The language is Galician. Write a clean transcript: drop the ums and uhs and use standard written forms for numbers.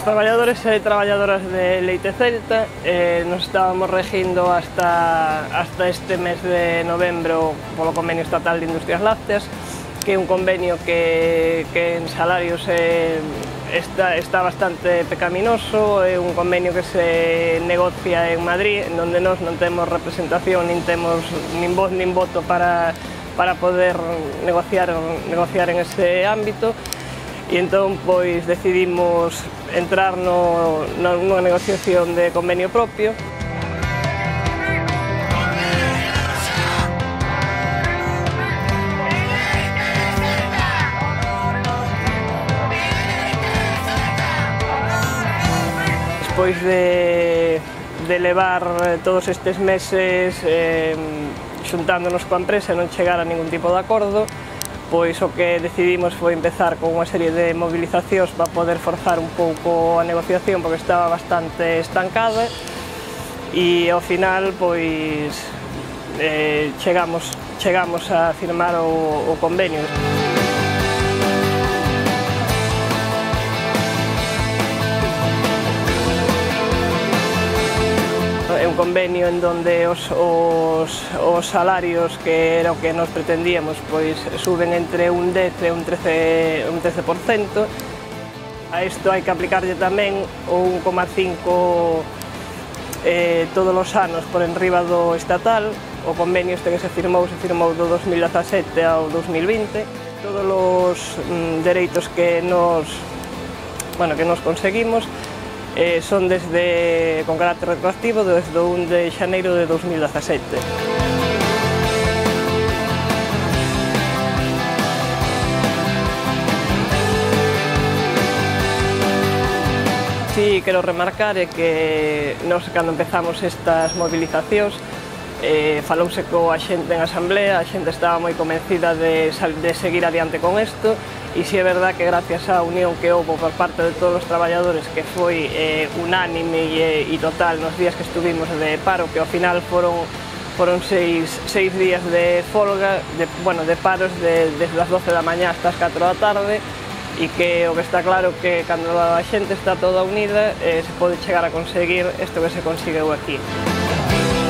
Os traballadores e traballadoras de Leite Celta nos estábamos regindo hasta este mes de novembro polo Convenio Estatal de Industrias Lácteas, que é un convenio que en salarios está bastante pecaminoso, é un convenio que se negocia en Madrid, onde nós non temos representación, nin temos nin voz nin voto para poder negociar en ese ámbito. E entón, pois, decidimos entrar nunha negociación de convenio propio. Despois de levar todos estes meses xuntándonos coa empresa e non chegar a ningún tipo de acordo, pois o que decidimos foi empezar con unha serie de movilizacións para poder forzar un pouco a negociación, porque estaba bastante estancada, e ao final pois chegamos a firmar o convenio. É un convenio en donde os salarios, que era o que nos pretendíamos, pois suben entre un 10 e un 13%. A isto hai que aplicarlle tamén o 1,5 todos os anos por enriba do estatal. O convenio este que se firmou do 2017 ao 2020. Todos os dereitos que nos conseguimos son con carácter retroactivo desde o 1 de xaneiro de 2017. Si quero remarcar é que nós, cando empezamos estas movilizacións, falouse coa xente en asamblea, a xente estaba moi convencida de seguir adiante con isto, e si é verdad que gracias á unión que houve por parte de todos os traballadores, que foi unánime e total nos días que estuvimos de paro, que ao final foron 6 días de folga, de paros desde as 12 da mañá hasta as 4 da tarde, e que o que está claro que cando a xente está toda unida se pode chegar a conseguir isto que se conseguiu aquí.